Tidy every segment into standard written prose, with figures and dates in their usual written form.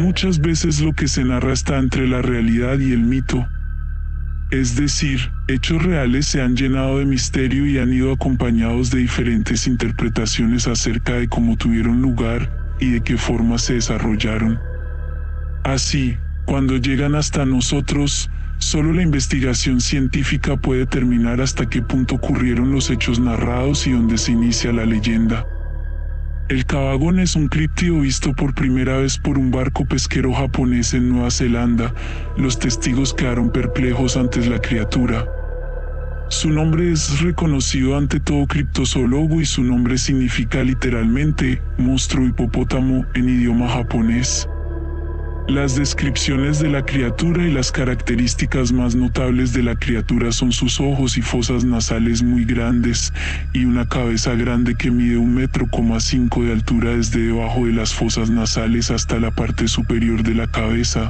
muchas veces lo que se narra está entre la realidad y el mito. Es decir, hechos reales se han llenado de misterio y han ido acompañados de diferentes interpretaciones acerca de cómo tuvieron lugar y de qué forma se desarrollaron. Así, cuando llegan hasta nosotros, solo la investigación científica puede determinar hasta qué punto ocurrieron los hechos narrados y dónde se inicia la leyenda. El Kabagón es un críptido visto por primera vez por un barco pesquero japonés en Nueva Zelanda. Los testigos quedaron perplejos ante la criatura. Su nombre es reconocido ante todo criptozoólogo y su nombre significa literalmente monstruo hipopótamo en idioma japonés. Las descripciones de la criatura y las características más notables de la criatura son sus ojos y fosas nasales muy grandes y una cabeza grande que mide 1,5 metros de altura desde debajo de las fosas nasales hasta la parte superior de la cabeza.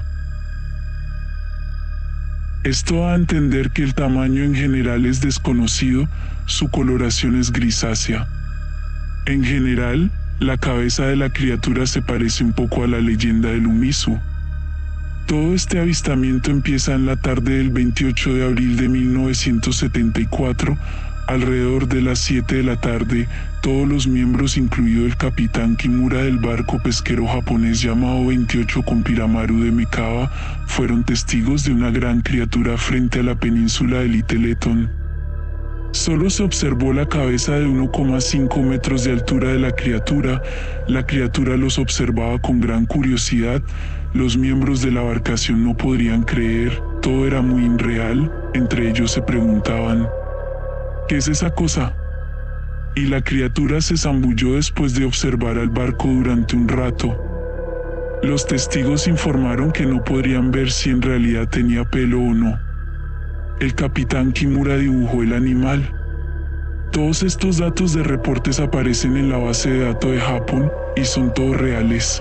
Esto da a entender que el tamaño en general es desconocido, su coloración es grisácea. En general, la cabeza de la criatura se parece un poco a la leyenda del Umizu. Todo este avistamiento empieza en la tarde del 28 de abril de 1974, alrededor de las 7 de la tarde. Todos los miembros, incluido el capitán Kimura del barco pesquero japonés llamado 28 con Piramaru de Mikawa, fueron testigos de una gran criatura frente a la península de Little Eton. Solo se observó la cabeza de 1,5 metros de altura de la criatura. La criatura los observaba con gran curiosidad. Los miembros de la embarcación no podrían creer, todo era muy irreal. Entre ellos se preguntaban, ¿qué es esa cosa? Y la criatura se zambulló después de observar al barco durante un rato. Los testigos informaron que no podrían ver si en realidad tenía pelo o no. El capitán Kimura dibujó el animal. Todos estos datos de reportes aparecen en la base de datos de Japón y son todos reales.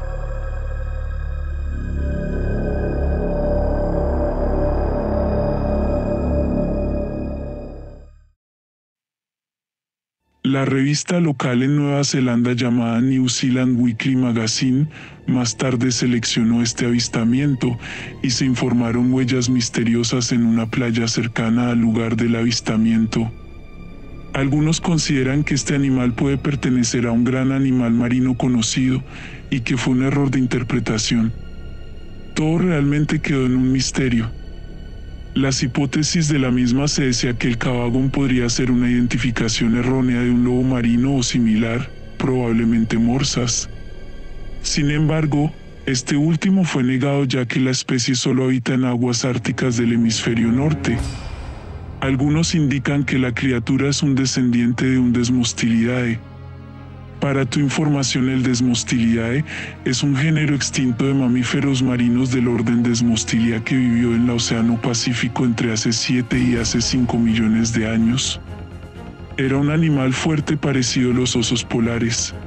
La revista local en Nueva Zelanda llamada New Zealand Weekly Magazine más tarde seleccionó este avistamiento y se informaron huellas misteriosas en una playa cercana al lugar del avistamiento. Algunos consideran que este animal puede pertenecer a un gran animal marino conocido y que fue un error de interpretación. Todo realmente quedó en un misterio. Las hipótesis de la misma se decía que el Kabagón podría ser una identificación errónea de un lobo marino o similar, probablemente morsas. Sin embargo, este último fue negado ya que la especie solo habita en aguas árticas del hemisferio norte. Algunos indican que la criatura es un descendiente de un Desmostilidae. Para tu información, el Desmostilidae es un género extinto de mamíferos marinos del orden Desmostilia que vivió en el Océano Pacífico entre hace 7 y hace 5 millones de años. Era un animal fuerte parecido a los osos polares.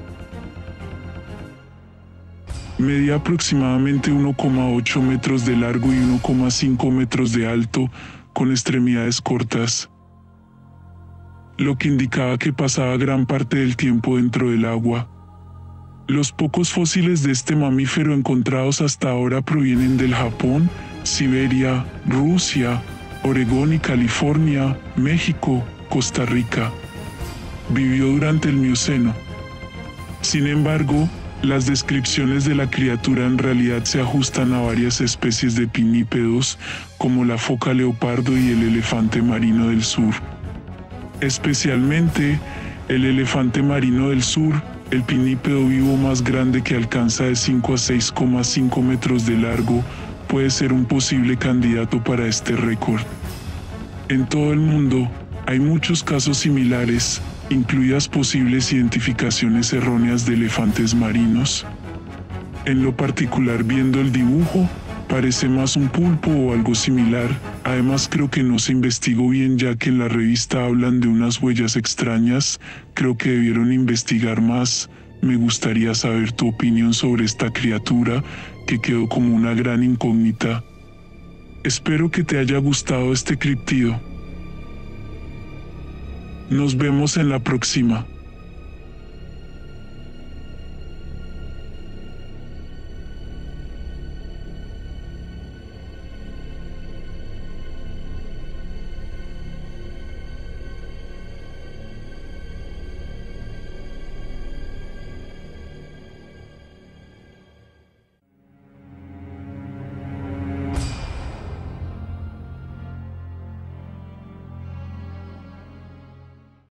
Medía aproximadamente 1,8 metros de largo y 1,5 metros de alto, con extremidades cortas, lo que indicaba que pasaba gran parte del tiempo dentro del agua. Los pocos fósiles de este mamífero encontrados hasta ahora provienen del Japón, Siberia, Rusia, Oregón y California, México, Costa Rica. Vivió durante el Mioceno. Sin embargo, las descripciones de la criatura en realidad se ajustan a varias especies de pinípedos, como la foca leopardo y el elefante marino del sur. Especialmente, el elefante marino del sur, el pinípedo vivo más grande que alcanza de 5 a 6,5 metros de largo, puede ser un posible candidato para este récord. En todo el mundo, hay muchos casos similares, incluidas posibles identificaciones erróneas de elefantes marinos. En lo particular, viendo el dibujo, parece más un pulpo o algo similar. Además, creo que no se investigó bien ya que en la revista hablan de unas huellas extrañas. Creo que debieron investigar más. Me gustaría saber tu opinión sobre esta criatura, que quedó como una gran incógnita. Espero que te haya gustado este criptido. Nos vemos en la próxima.